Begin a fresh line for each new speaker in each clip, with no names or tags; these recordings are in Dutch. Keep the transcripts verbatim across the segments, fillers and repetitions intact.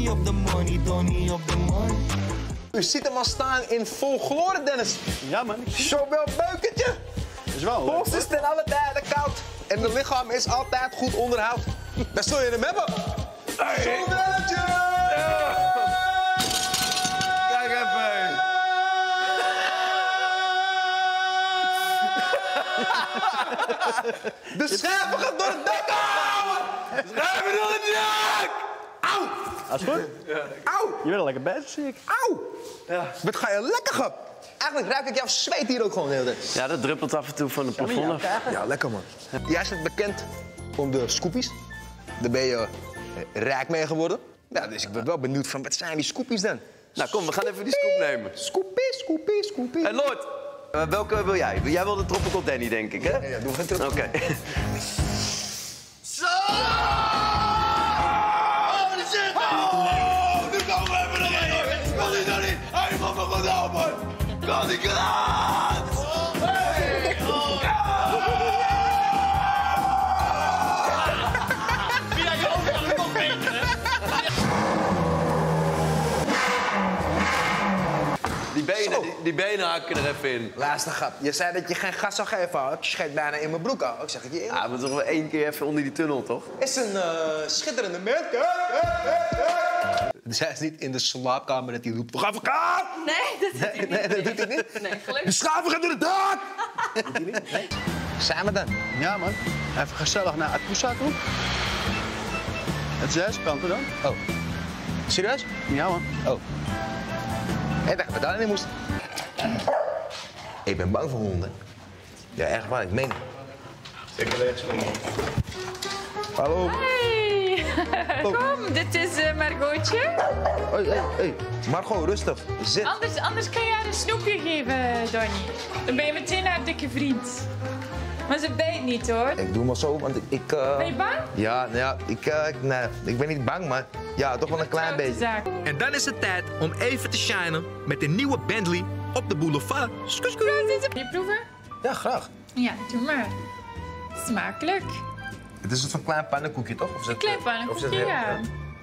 Op de money, Donnie op de money.
U ziet hem al staan in vol glorie, Dennis.
Ja, man.
Zowel buikentje.
Dat is wel leuk.
Pols is ten alle tijden koud. En het lichaam is altijd goed onderhoud. Daar zul je hem hebben.
Hey.
Zonnetje!
Ja. Kijk even.
De scherven gaan door het dak.
Schuiven door het dak!
Auw!
Dat is goed.
Ja. Auw!
Je bent er lekker bezig, zie ik.
Auw! Ja. Wat ga je lekker, grap. Eigenlijk ruik ik jouw zweet hier ook gewoon heel de
Ja, dat druppelt af en toe van de plafond af.
Ja, lekker man. Jij bent bekend om de scoopies. Daar ben je eh, rijk mee geworden. Ja, dus ik ben wel benieuwd van wat zijn die scoopies dan?
Nou, kom, we gaan even die scoop nemen.
Scoopie, scoopie, scoopie.
Hey, Lord, uh, welke wil jij? Jij wil de Tropical Danny, denk ik, hè?
Ja, ja, doe geen truc.
Oké.
Zo! Oh, de shit! Oh, nu komen we even erin! Kan die nou niet? Hij mag me goed helpen! Kan die graad! Hey! Oh! Wie dat je ook aan de kop bent, hè?
Die benen, die, die benen hakken er even in.
Laatste grap. Je zei dat je geen gas zou geven, had. Je scheet bijna in mijn broek al. Ik zeg het je eerlijk.
Ja, we moeten toch wel één keer even onder die tunnel, toch?
Is een uh, schitterende merk. Zij is niet in de slaapkamer dat hij roept, we gaan verkaan!
Nee, dat doet hij
Nee, nee, dat doet hij niet.
niet. Nee,
De
gelukkig.
schaven gaan door het dak! Doet hij niet? Nee. Zijn we dan?
Ja, man. Even gezellig naar Atousa toe. Het is deze kant, dan?
Oh. Serieus?
Ja, man.
Oh. Ik dacht dat we daar niet moesten. Ik ben bang voor honden. Ja, echt waar, ik meen het.
Ik ben echt
Hallo.
Hey, kom, dit is uh, Margotje.
Hé, hé, hé. Margot, rustig. Zit.
Anders, anders kan je haar een snoepje geven, Donnie. Dan ben je meteen haar dikke vriend. Maar ze bijt niet, hoor.
Ik doe maar zo, want ik... ik uh...
Ben je bang?
Ja, nou ja, ik, uh, ik, nee, ik ben niet bang, maar ja, toch wel een klein beetje.
Zaak.
En dan is het tijd om even te shinen met de nieuwe Bentley op de boulevard. Skus, skus.
Wil je proeven?
Ja, graag.
Ja, doe maar. Smakelijk.
Het is een soort van klein pannenkoekje, toch? Of is het,
Klein
of
pannenkoekje,
is het-
ja.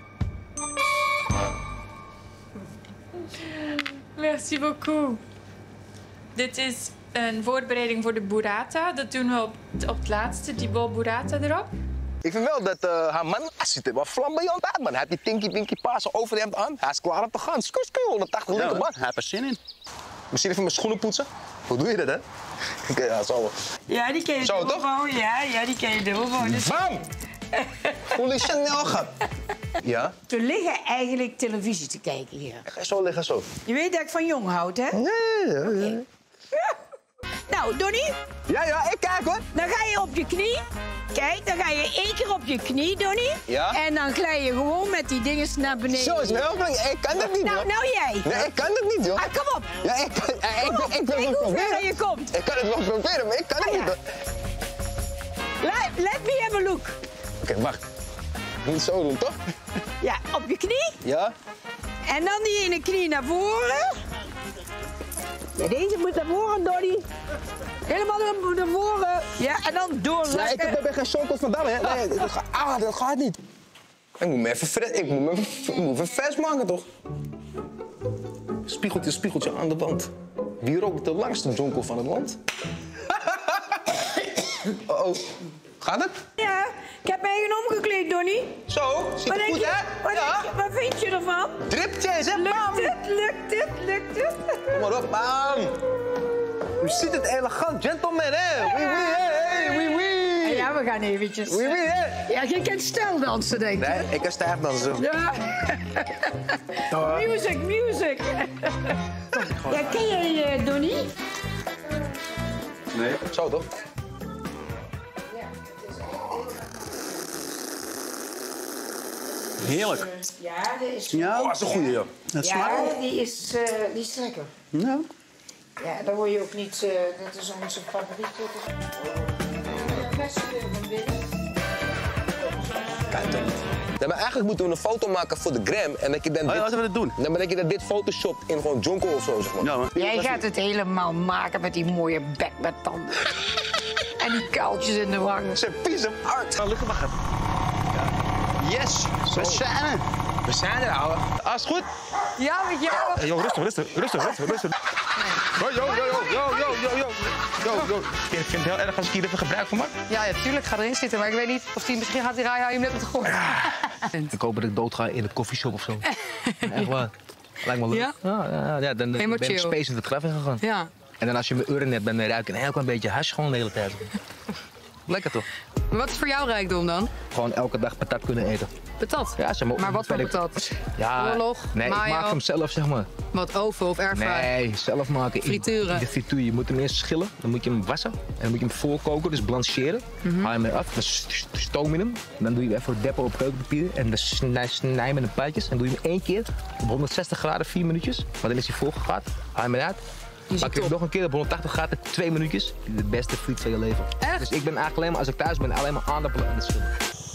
Merci beaucoup. Dit is een voorbereiding voor de burrata. Dat doen we op, op het laatste, die bol burrata erop.
Ik vind wel dat uh, haar man ziet er wel flamboyant uit, man. Hij heeft die tinky winky paarse overhemd aan. Hij is klaar om te gaan. Skus, skus, honderdtachtig liter, man.
Hij heeft er zin in.
Misschien even mijn schoenen poetsen. Hoe doe je dat, hè? Oké, ja, zo wel.
Ja, die ken je
Zo,
dubbel
toch?
gewoon. Ja, ja, die ken je dubbel gewoon. Dus
Bam! Hoe is Chanel gaat? Ja?
we liggen eigenlijk televisie te kijken hier.
Ga zo liggen, zo.
Je weet dat ik van jong houd, hè?
Ja, ja, ja.
Nou, Donnie,
Ja, ja, ik kijk, hoor.
dan ga je op je knie. Kijk, dan ga je één keer op je knie, Donnie.
Ja.
En dan glij je gewoon met die dinges naar beneden.
Zo is wel, ik kan dat niet,
Nou,
hoor.
nou jij.
Nee, ik kan dat niet, joh.
Ah, kom op.
Ja, ik, kan, eh, ik, ik, ik wil
Kijk
het
hoe ver
proberen.
je komt.
Ik kan het wel proberen, maar ik kan het
Ah,
niet,
ja.
hoor.
Let, let me have a look.
Oké, wacht. Ik moet zo doen, toch?
Ja, op je knie.
Ja?
En dan die ene knie naar voren. Ja, deze moet naar voren, Donnie. Helemaal naar, naar voren. Ja, en dan doorzakken.
Nee, ik heb er geen chocolade van Damme, hè. Nee, dat, gaat, ah, dat gaat niet. Ik moet me even, fres, ik moet me even, ik moet me even vers maken, toch? Spiegeltje, spiegeltje aan de wand. Wie rookt de langste jonkel van het land? Oh, oh. Gaat het?
Ja, ik heb mij eigen omgekleed, Donnie.
Zo, ziet
Wat
er
denk
goed,
je?
hè?
Wat,
Ja.
denk je? Wat vind je ervan?
Dripjes, hè? Bam!
Lukt het, lukt het, lukt het?
Kom maar op, bam! U ziet het elegant, gentleman, hè? Oui, oui, hè? Oui, oui.
Ja, we gaan eventjes.
Oui, oui, hè?
Ja, je kent stijldansen, denk ik.
Nee, ik kan stijf dansen.
Ja. Music, music. Ja, ken jij uh, Donnie?
Nee. Zo, toch?
Heerlijk.
Ja, dat is...
Ja,
Oh, dat is een goeie, ja.
het smaakt
Ja,
wel.
die is, uh, die is lekker.
Ja.
Ja, daar word je ook niet... Uh, dat is onze favoriete.
Kan toch niet? Nee, maar eigenlijk moeten we een foto maken voor de gram en dat je dan
Oh, ja,
dit,
laten we dat doen.
nee, maar dat je dan dit photoshopt in gewoon jonko of zo, zeg maar.
Ja, man.
Jij gaat het helemaal maken met die mooie bek met tanden. En die kuiltjes in de wang.
It's a piece of art.
Nou, lukt het maar. Yes, we zijn er.
We zijn er, ouwe. Alles goed?
Ja, met jou.
Hey, yo, rustig, rustig, rustig, rustig, rustig. Yo, yo, yo, yo, yo, yo, yo, yo. Yo, yo. Vind je het heel erg als ik hier even gebruik van maak?
Ja, ja, tuurlijk. Ga erin zitten. Maar ik weet niet of hij misschien gaat hij raaien hou je hem net op de grond.
Ik hoop dat ik dood ga in de koffieshop of zo. Echt waar. Lijkt me leuk.
Ja?
Ja, ja, ja dan ben ik
chill.
space in het graf ingegaan.
Ja.
En dan als je mijn uren net bent, dan ruik je een heel klein beetje hash gewoon de hele tijd. Lekker toch?
Maar wat is voor jou rijkdom dan?
Gewoon elke dag patat kunnen eten.
Patat?
Ja, zeg maar.
Maar wat voor
ben ik-
patat?
Ja,
Oorlog,
nee, ik
mayo?
maak hem zelf, zeg maar.
Wat, oven of airfryer?
Nee, zelf maken.
Frituren.
In de frituur. Je moet hem eerst schillen, dan moet je hem wassen. En dan moet je hem voorkoken, dus blancheren.
Mhm.
Haal je hem eraf, dan st- stoom je hem. Dan doe je hem even deppen op keukenpapier. En dan snij, snij je met een puitjes. En doe je hem één keer op honderdzestig graden, vier minuutjes. Maar dan is hij volgegaat. Haal je hem eruit. Pak je hem nog een keer op honderdtachtig graden, twee minuutjes. De beste friet van je leven.
Echt?
Dus ik ben eigenlijk alleen maar, als ik thuis ben, alleen maar aardappelen aan het schillen.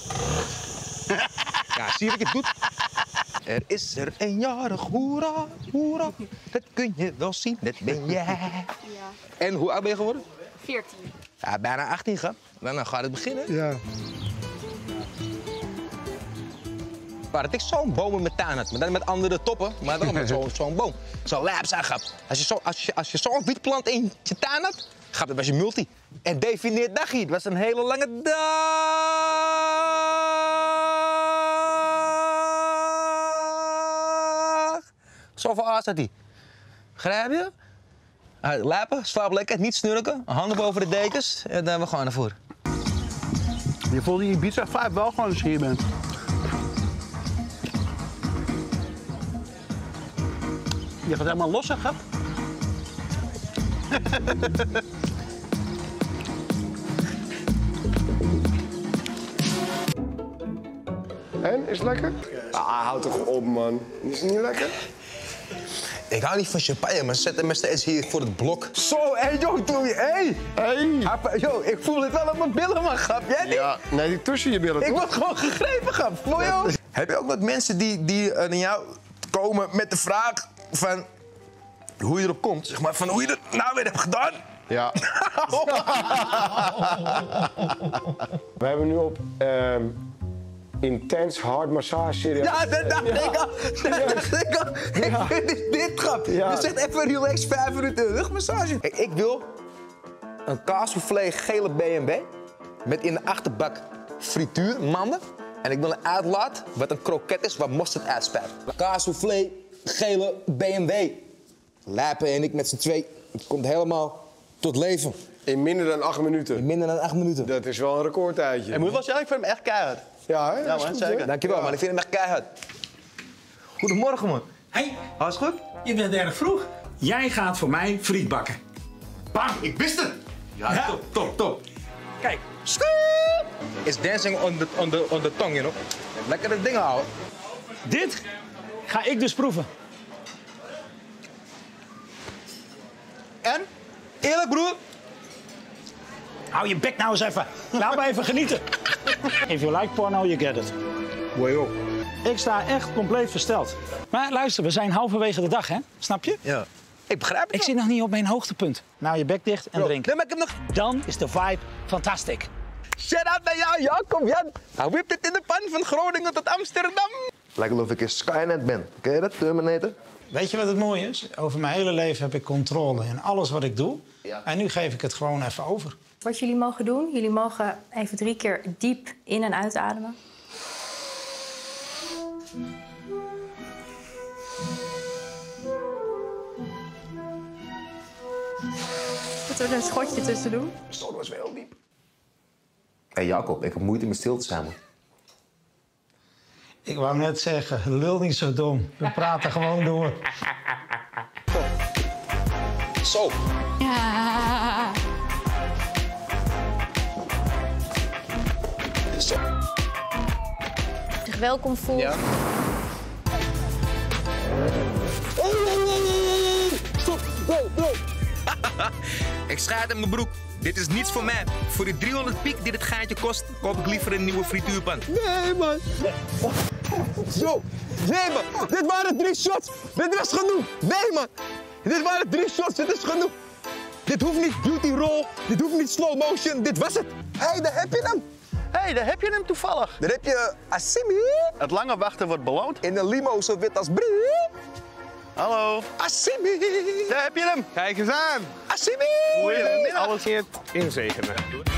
Ja, zie je wat je doet? Er is er een jarig, hoera, hoera. Dat kun je wel zien, dat ben jij. Ja. En hoe oud ben je geworden?
veertien.
Ja, bijna achttien, grap. Nou, dan gaat het beginnen.
Ja.
Maar dat ik zo'n boom in mijn tuin had, maar dan met andere toppen, maar dan met zo'n zo'n boom. Zo'n lijp zijn, grap. Als je, zo, als, je, als je zo'n wietplant in je tuin had, grap, dan was je multi. En defineert dagje, het was een hele lange dag. Zoveel aas had hij. Grijp je? Uh, lijpen, slaap lekker, niet snurken, handen boven de dekens en dan we gaan ervoor.
Je voelt die Ibiza vijf wel gewoon als je hier bent. Je gaat helemaal los, hè, grap?
En, is het lekker? Ah, houd toch op, man. Is het niet lekker?
Ik hou niet van champagne, maar ze zetten me steeds hier voor het blok.
Zo, hé, hey, joh, doe je, hé! Hey.
Hey. Yo, ik voel het wel op mijn billen, man, grap. Jij niet?
Ja, nee, die tussen je billen.
Ik
toch?
word gewoon gegrepen, grap. Mooi, joh. Heb je ook wat mensen die, die uh, naar jou komen met de vraag van hoe je erop komt? Zeg maar, van hoe je het nou weer hebt gedaan?
Ja. We hebben nu op ehm intens hard massage serieus.
Ja, dat dacht ik al. Dat dacht ik al. Ik vind dit, dit grap.
Ja.
Je zegt even relax, vijf minuten rugmassage. Kijk, ik wil een kaassoufflé gele B en B met in de achterbak frituurmanden. En ik wil een uitlaat wat een kroket is waar mosterd uitspuit. Kaassoufflé gele B en B. Lijpen en ik met z'n twee. Het komt helemaal tot leven.
In minder dan acht minuten.
In minder dan acht minuten.
Dat is wel een recordtijdje.
Ik moet wel zeggen, ik vind hem echt keihard.
Ja, hè?
Ja,
Dat is
man,
goed,
zeker.
hè?
Dankjewel,
Ja.
man. Ik vind hem echt keihard. Goedemorgen, man.
Hey,
Alles goed?
je bent erg vroeg. Jij gaat voor mij friet bakken. Bam, ik wist het. Ja, top, top, top. Kijk,
Is dancing on the, on the, on the tongue, you know? Lekkere dingen houden.
dit ga ik dus proeven.
En? Eerlijk, broer?
Hou je bek nou eens even. Laat me even genieten. If you like porno, you get it.
Wow.
Ik sta echt compleet versteld. Maar luister, we zijn halverwege de dag, hè? Snap je?
Ja. Ik begrijp het
Ik
wel.
zit nog niet op mijn hoogtepunt. Nou, je bek dicht en
Bro,
drink.
nee, maar ik heb nog...
Dan is de vibe fantastisch.
Shout-out naar jou, Jacob, Jan. Hij whipt het in de pan van Groningen tot Amsterdam. Lijkt alsof ik in Skynet ben. Ken je dat, Terminator?
Weet je wat het mooie is? Over mijn hele leven heb ik controle in alles wat ik doe.
Ja.
En nu geef ik het gewoon even over.
Wat jullie mogen doen, jullie mogen even drie keer diep in- en uitademen. Moeten we er een schotje tussen doen?
Zo, dat was wel heel diep. Hé, hey, Jacob, ik heb moeite met stil te zijn, man.
Ik wou net zeggen, lul niet zo dom. We praten gewoon door.
Zo.
Ja.
Zo.
Zich welkom voelt.
Ja. Stop, bro, bro.
Ik schaat in mijn broek. Dit is niets voor mij. Voor die driehonderd piek die het gaatje kost, koop ik liever een nieuwe frituurpan.
Nee, man. Zo. Nee, man. Dit waren drie shots. Dit was genoeg. Nee, man. Dit waren drie shots. Dit is genoeg. Dit hoeft niet beauty roll. Dit hoeft niet slow motion. Dit was het. Hé, hey, daar heb je hem.
Hé, hey, daar heb je hem toevallig.
Daar heb je Assimi.
Het lange wachten wordt beloond.
In een limo zo wit als brie.
Hallo.
Assimi.
Daar heb je hem.
Kijk eens aan.
Assimi.
Alles inzegenen.